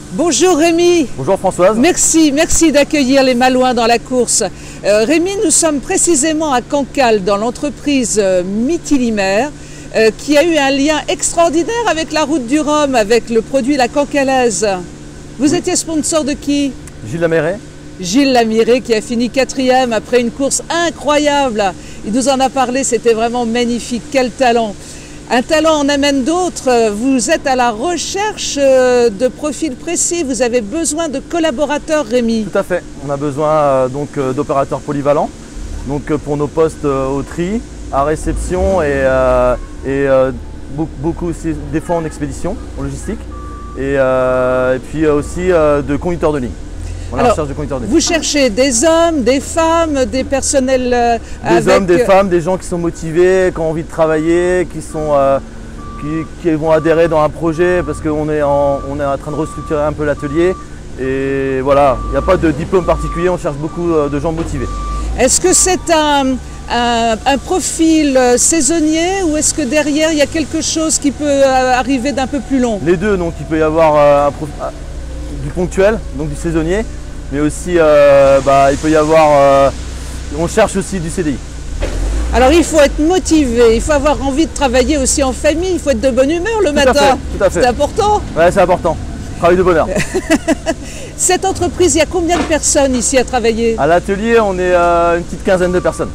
Bonjour Rémi. Bonjour Françoise. Merci d'accueillir les Malouins dans la course. Rémi, nous sommes précisément à Cancale dans l'entreprise Mitilimer qui a eu un lien extraordinaire avec la route du Rhum, avec le produit La Cancalaise. Vous étiez sponsor de qui? Gilles Laméret. Gilles Laméret qui a fini 4e après une course incroyable. Il nous en a parlé, c'était vraiment magnifique, quel talent. Un talent en amène d'autres. Vous êtes à la recherche de profils précis. Vous avez besoin de collaborateurs, Rémi. Tout à fait. On a besoin d'opérateurs polyvalents. Donc pour nos postes au tri, à réception et beaucoup aussi des fois en expédition, en logistique. Et puis aussi de conducteurs de ligne. On est à la recherche de conducteurs de ligne. Vous cherchez des hommes, des femmes, des personnels des hommes, des femmes, des gens qui sont motivés, qui ont envie de travailler, qui vont adhérer dans un projet parce qu'on est en train de restructurer un peu l'atelier. Et voilà, il n'y a pas de diplôme particulier, on cherche beaucoup de gens motivés. Est-ce que c'est un profil saisonnier ou est-ce que derrière il y a quelque chose qui peut arriver d'un peu plus long? Les deux, donc il peut y avoir du ponctuel, donc du saisonnier, mais aussi il peut y avoir, on cherche aussi du CDI. Alors il faut être motivé, il faut avoir envie de travailler aussi en famille, il faut être de bonne humeur le matin. Tout à fait. C'est important? Ouais, c'est important. Travail de bonheur. Cette entreprise, il y a combien de personnes ici à travailler? À l'atelier, on est une petite quinzaine de personnes.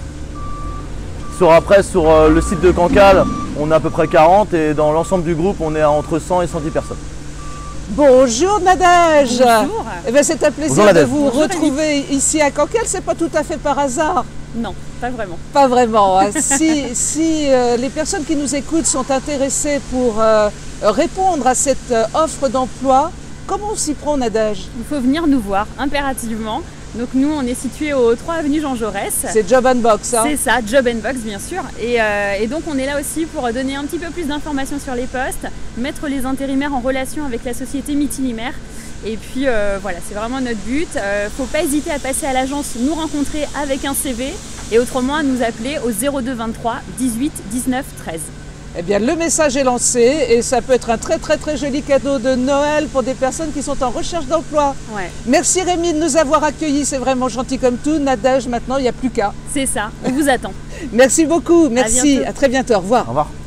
Sur le site de Cancale, on est à peu près 40 et dans l'ensemble du groupe, on est à entre 100 et 110 personnes. Bonjour Nadège. Bonjour. Eh bien, c'est un plaisir de vous retrouver ici à Cancale. C'est pas tout à fait par hasard. Non, pas vraiment. Pas vraiment. Si les personnes qui nous écoutent sont intéressées pour répondre à cette offre d'emploi, comment on s'y prend, Nadège? Il faut venir nous voir impérativement. Donc nous, on est situé au 3 avenue Jean Jaurès. C'est Job and Box, hein? C'est ça, Job and Box bien sûr. Et donc on est là aussi pour donner un petit peu plus d'informations sur les postes, mettre les intérimaires en relation avec la société Mitilimer. Et puis voilà, c'est vraiment notre but. Faut pas hésiter à passer à l'agence, nous rencontrer avec un CV et autrement à nous appeler au 02 23 18 19 13. Eh bien, le message est lancé et ça peut être un très joli cadeau de Noël pour des personnes qui sont en recherche d'emploi. Ouais. Merci Rémi de nous avoir accueillis, c'est vraiment gentil comme tout. Nadège, maintenant, il n'y a plus qu'à. C'est ça, on vous attend. Merci beaucoup, merci, À très bientôt, au revoir. Au revoir.